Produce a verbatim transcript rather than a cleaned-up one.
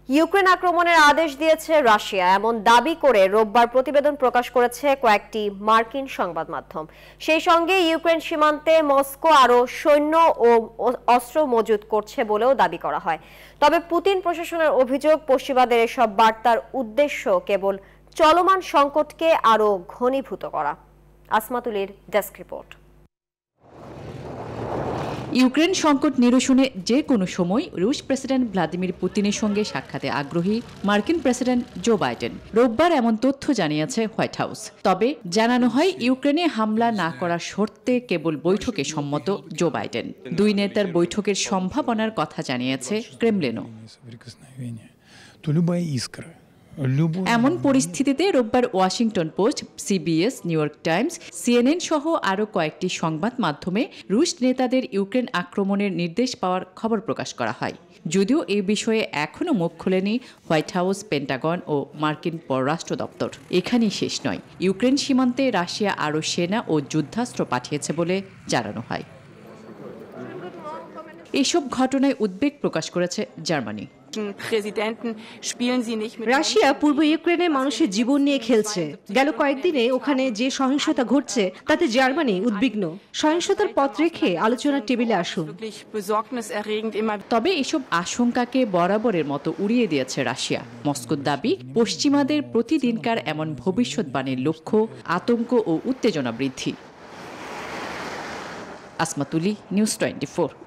Ukraine আক্রমণের আদেশ দিয়েছে রাশিয়া, এমন দাবি করে রোববার প্রতিবেদন প্রকাশ করেছে কয়েকটি মার্কিন সংবাদ মাধ্যম। সেই সঙ্গে ইউক্রেন সীমান্তে মস্কো আরও সৈন্য ও অস্ত্র মজুত করছে বলেও দাবি করা হয়। তবে পুতিন প্রশাসনের অভিযোগ, পশ্চিমাদের এসব বার্তার উদ্দেশ্য কেবল চলমান সংকটকে আরও ঘনীভূত করা। আসমাতুলির ডেস্ক রিপোর্ট। ইউক্রেন সংকট নিরসনে যে কোনো সময় রুশ প্রেসিডেন্ট ভ্লাদিমির পুতিনের সঙ্গে সাক্ষাতে আগ্রহী মার্কিন প্রেসিডেন্ট জো বাইডেন। রোববার এমন তথ্য জানিয়েছে হোয়াইট হাউস। তবে জানানো হয় ইউক্রেনে হামলা না করার শর্তে কেবল বৈঠকে সম্মত জো বাইডেন। দুই নেতার বৈঠকের সম্ভাবনার কথা জানিয়েছে ক্রেমলিনও। এমন পরিস্থিতিতে রোববার Washington Post, CBS, New York Times, CNN সহ আরও কয়েকটি সংবাদ মাধ্যমে রুশ নেতাদের ইউক্রেন আক্রমণের নির্দেশ পাওয়ার খবর প্রকাশ করা হয়। যদিও এই বিষয়ে এখনও মুখ খোলেনি হোয়াইট হাউস, পেন্টাগন ও মার্কিন পররাষ্ট্র দপ্তর। এখানেই শেষ নয়, ইউক্রেন সীমান্তে রাশিয়া আরও সেনা ও যুদ্ধাস্ত্র পাঠিয়েছে বলে জানানো হয়। এইসব ঘটনায় উদ্বেগ প্রকাশ করেছে জার্মানি। রাশিয়া পূর্ব ইউক্রেনে মানুষের জীবন নিয়ে খেলছে। গেল কয়েকদিনে ওখানে যে সহিংসতা ঘটছে তাতে জার্মানি উদ্বিগ্ন। সহিংসতার পথ রেখে আলোচনার টেবিলে আসুন। তবে এসব আশঙ্কাকে বরাবরের মতো উড়িয়ে দিয়েছে রাশিয়া। মস্কোর দাবি, পশ্চিমাদের প্রতিদিনকার এমন ভবিষ্যৎবাণীর লক্ষ্য আতঙ্ক ও উত্তেজনা বৃদ্ধি। Asmatuli, news twenty four.